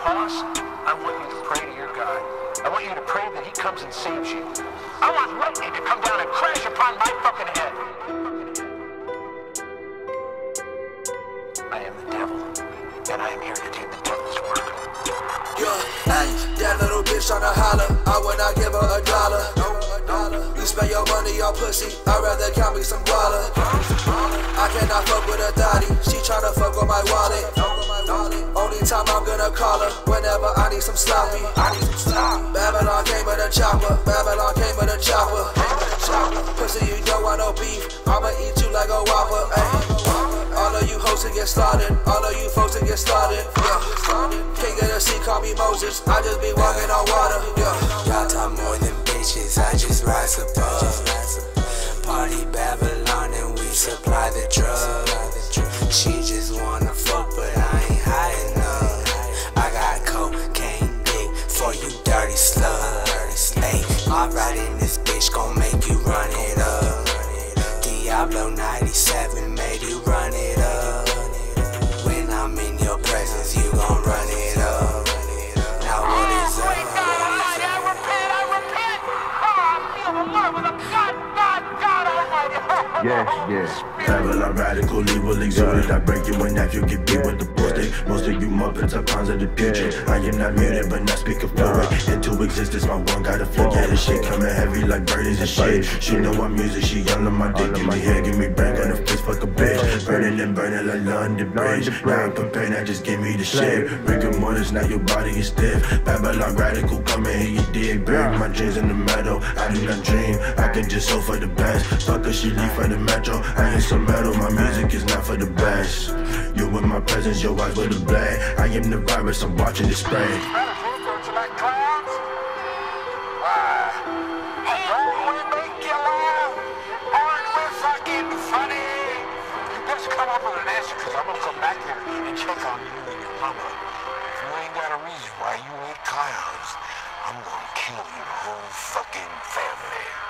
boss, I want you to pray to your God. I want you to pray that he comes and saves you. I want lightning to come down and crash upon my fucking head. I am the devil, and I am here to do the devil's work. Hey, that little bitch tryna holler, I would not give her a dollar. You spend your money on pussy, I'd rather count me some dollar. I cannot fuck with a thotty, she tryna fuck with my wallet. Only time I'm gonna call her, whenever I need some sloppy. Babylon came with a chopper, Babylon came with a chopper. Pussy, you don't want no beef, I'ma eat you like a whopper. All of you hoes to get slaughtered, all of you folks to get slaughtered. King of the sea, call me Moses, I just be walking on water. Y'all talk more than bitches, I just rise above. Party Babylon and we supply the drugs. She just wanna fuck, but I ain't high enough. I got cocaine dick for you dirty slugs. Ayy, my ride in this bitch gon' make you run it up. Diablo 97 made you run it up. When I'm in your presence, you gon' run it up. Now what is up? I repent. I feel the love of the God Almighty. Yes. Babylon radical, evil exuded. I break you in half, you get beat with the bull stick. Most of you muppets are pawns of the future. I am not muted, but not speaking fluid. Into existence, my one gotta flip. Yeah, this shit coming heavy like birdies and shit. She know my music, she yelling my dick. Give me head, give me brain, got a fist, fuck a bitch. Burning and burning like London Bridge. Now I'm prepared, now just give me the shit. Rigor mortis, now your body is stiff. Babylon radical, come and hit your dick. Bury my dreams in the meadow. I do not dream, I can just hope for the best. Fuck her, she leave for the metro. I ain't some metal, my music is not for the best. You with my presence, your eyes with the blade. I am the virus, I'm watching it spread. Don't you like clowns? Why? Don't we make you laugh? Aren't we fucking funny? You best come up with an answer, cause I'm gonna come back here and check on you and your mama. If you ain't got a reason why you hate clowns, I'm gonna kill your whole fucking family.